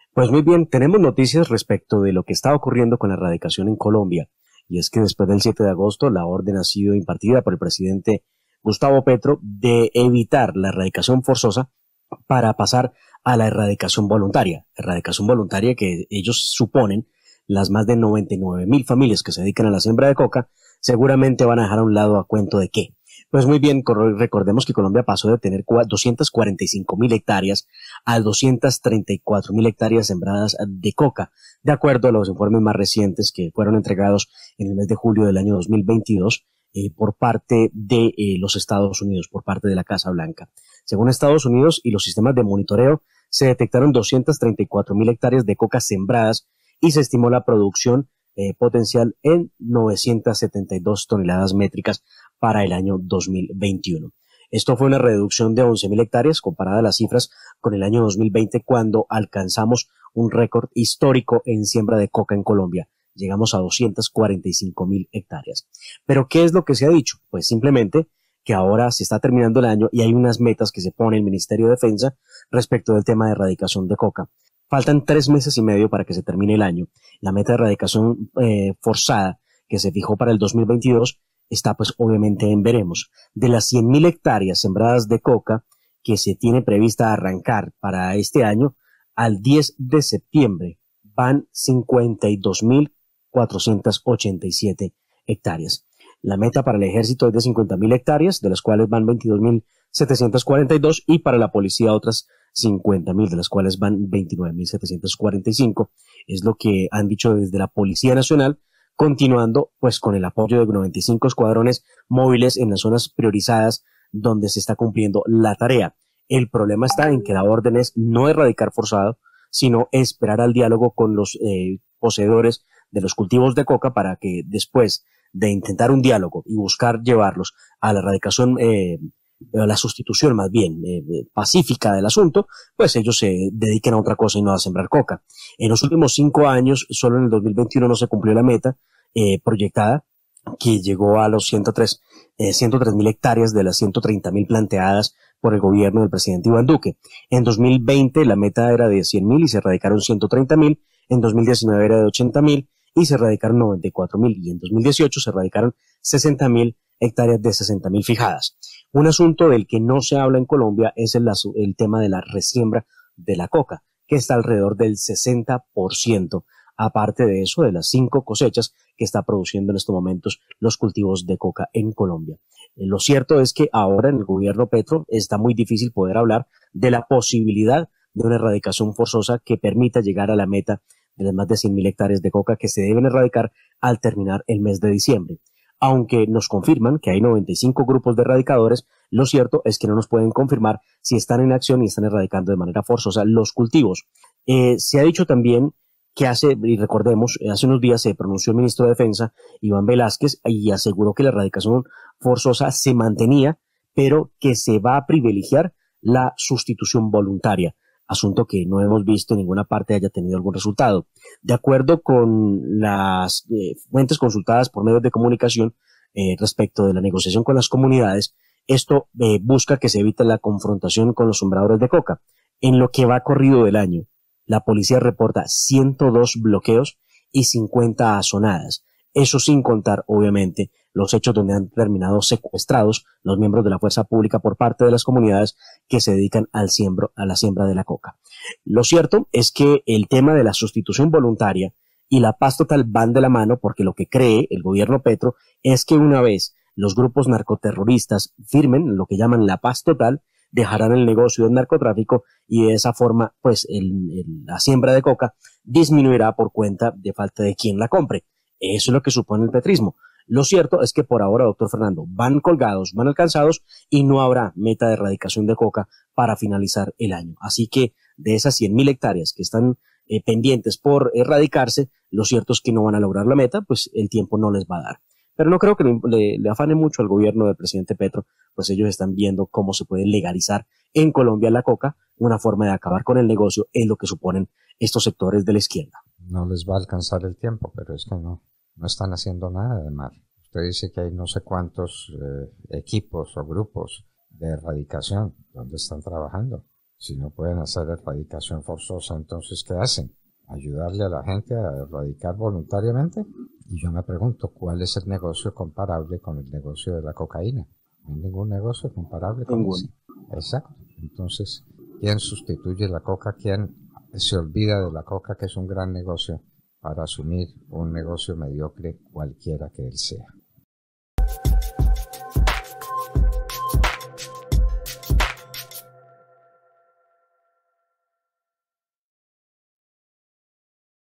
Pues muy bien, tenemos noticias respecto de lo que está ocurriendo con la erradicación en Colombia. Y es que después del 7 de agosto, la orden ha sido impartida por el presidente Gustavo Petro de evitar la erradicación forzosa para pasar a la erradicación voluntaria que ellos suponen las más de 99.000 familias que se dedican a la siembra de coca, seguramente van a dejar a un lado a cuento de qué. Pues muy bien, recordemos que Colombia pasó de tener 245.000 hectáreas a 234.000 hectáreas sembradas de coca, de acuerdo a los informes más recientes que fueron entregados en el mes de julio del año 2022 por parte de los Estados Unidos, por parte de la Casa Blanca. Según Estados Unidos y los sistemas de monitoreo, se detectaron 234.000 hectáreas de coca sembradas y se estimó la producción potencial en 972 toneladas métricas para el año 2021. Esto fue una reducción de 11.000 hectáreas comparada a las cifras con el año 2020, cuando alcanzamos un récord histórico en siembra de coca en Colombia. Llegamos a 245.000 hectáreas. Pero ¿qué es lo que se ha dicho? Pues simplemente que ahora se está terminando el año y hay unas metas que se pone el Ministerio de Defensa respecto del tema de erradicación de coca. Faltan 3 meses y medio para que se termine el año. La meta de erradicación forzada que se fijó para el 2022 está pues obviamente en veremos. De las 100.000 hectáreas sembradas de coca que se tiene prevista arrancar para este año, al 10 de septiembre van 52.487 hectáreas. La meta para el ejército es de 50.000 hectáreas, de las cuales van 22.742, y para la policía otras 50.000, de las cuales van 29.745. Es lo que han dicho desde la Policía Nacional, continuando pues con el apoyo de 95 escuadrones móviles en las zonas priorizadas donde se está cumpliendo la tarea. El problema está en que la orden es no erradicar forzado, sino esperar al diálogo con los poseedores de los cultivos de coca para que después de intentar un diálogo y buscar llevarlos a la erradicación, a la sustitución más bien pacífica del asunto, pues ellos se dediquen a otra cosa y no a sembrar coca. En los últimos 5 años, solo en el 2021 no se cumplió la meta proyectada, que llegó a los 103.000 hectáreas de las 130.000 planteadas por el gobierno del presidente Iván Duque. En 2020 la meta era de 100.000 y se erradicaron 130.000, en 2019 era de 80.000 y se erradicaron 94.000, y en 2018 se erradicaron 60.000 hectáreas de 60.000 fijadas. Un asunto del que no se habla en Colombia es el tema de la resiembra de la coca, que está alrededor del 60%, aparte de eso, de las 5 cosechas que está produciendo en estos momentos los cultivos de coca en Colombia. Lo cierto es que ahora en el gobierno Petro está muy difícil poder hablar de la posibilidad de una erradicación forzosa que permita llegar a la meta de las más de 100.000 hectáreas de coca que se deben erradicar al terminar el mes de diciembre. Aunque nos confirman que hay 95 grupos de erradicadores, lo cierto es que no nos pueden confirmar si están en acción y están erradicando de manera forzosa los cultivos. Se ha dicho también que y recordemos, hace unos días se pronunció el ministro de Defensa, Iván Velázquez, y aseguró que la erradicación forzosa se mantenía, pero que se va a privilegiar la sustitución voluntaria, asunto que no hemos visto en ninguna parte haya tenido algún resultado. De acuerdo con las fuentes consultadas por medios de comunicación respecto de la negociación con las comunidades, esto busca que se evite la confrontación con los sembradores de coca. En lo que va corrido del año, la policía reporta 102 bloqueos y 50 azonadas. Eso sin contar, obviamente, los hechos donde han terminado secuestrados los miembros de la fuerza pública por parte de las comunidades que se dedican a la siembra de la coca. Lo cierto es que el tema de la sustitución voluntaria y la paz total van de la mano, porque lo que cree el gobierno Petro es que una vez los grupos narcoterroristas firmen lo que llaman la paz total, dejarán el negocio del narcotráfico y de esa forma pues la siembra de coca disminuirá por cuenta de falta de quien la compre. Eso es lo que supone el petrismo. Lo cierto es que por ahora, doctor Fernando, van colgados, van alcanzados y no habrá meta de erradicación de coca para finalizar el año. Así que de esas 100.000 hectáreas que están pendientes por erradicarse, lo cierto es que no van a lograr la meta, pues el tiempo no les va a dar. Pero no creo que le afane mucho al gobierno del presidente Petro, pues ellos están viendo cómo se puede legalizar en Colombia la coca, una forma de acabar con el negocio, es lo que suponen estos sectores de la izquierda. No les va a alcanzar el tiempo, pero es que no están haciendo nada de mal. Usted dice que hay no sé cuántos equipos o grupos de erradicación donde están trabajando. Si no pueden hacer erradicación forzosa, entonces ¿qué hacen? ¿Ayudarle a la gente a erradicar voluntariamente? Y yo me pregunto, ¿cuál es el negocio comparable con el negocio de la cocaína? No hay ningún negocio comparable con Ninguno. ese. Exacto. Entonces, ¿quién sustituye la coca? ¿Quién se olvida de la coca, que es un gran negocio, para asumir un negocio mediocre cualquiera que él sea?